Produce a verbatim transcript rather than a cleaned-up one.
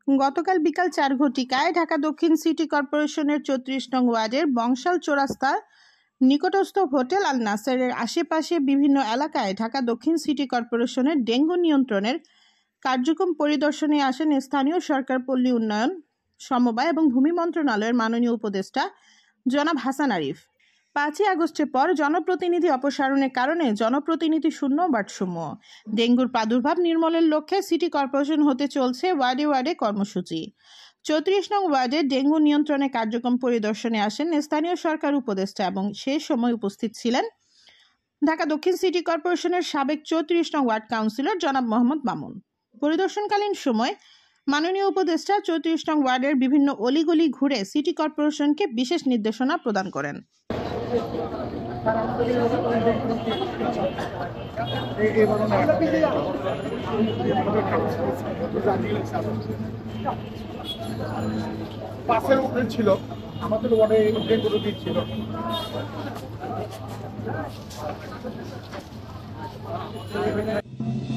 গতকাল বিকাল চার ঘটিকায় ঢাকা দক্ষিণ সিটি কর্পোরেশনের চৌত্রিশ নং ওয়ার্ডের বংশাল চৌরাস্তা নিকটস্থ হোটেল আল নাসেরের আশেপাশে বিভিন্ন এলাকায় ঢাকা দক্ষিণ সিটি কর্পোরেশনের ডেঙ্গু নিয়ন্ত্রণের কার্যক্রম পরিদর্শনে আসেন স্থানীয় সরকার, পল্লী উন্নয়ন, সমবায় এবং ভূমি মন্ত্রণালয়ের মাননীয় উপদেষ্টা জনাব হাসান আরিফ। পাঁচই আগস্টের পর জনপ্রতিনিধি অপসারণের কারণে জনপ্রতিনিধি শূন্য ওয়ার্ডসমূহ। ডেঙ্গুর প্রাদুর্ভাব নির্মূলের লক্ষ্যে সিটি কর্পোরেশন হতে চলছে ওয়ার্ডে ওয়ার্ডে কর্মসূচি। চৌত্রিশ নং ওয়ার্ডে ডেঙ্গু নিয়ন্ত্রণের কার্যক্রম পরিদর্শনে আসেন স্থানীয় সরকার উপদেষ্টা এবং সে সময় উপস্থিত ছিলেন ঢাকা দক্ষিণ সিটি কর্পোরেশনের সাবেক চৌত্রিশ নং ওয়ার্ড কাউন্সিলর জনাব মোহাম্মদ মামুন। পরিদর্শনকালীন সময় মাননীয় উপদেষ্টা চৌত্রিশ নং ওয়ার্ডের বিভিন্ন অলিগলি ঘুরে সিটি কর্পোরেশনকে বিশেষ নির্দেশনা প্রদান করেন। পাশের উপরে ছিল আমাদের ওয়ার্ডে ডেঙ্গু রোগী ছিল।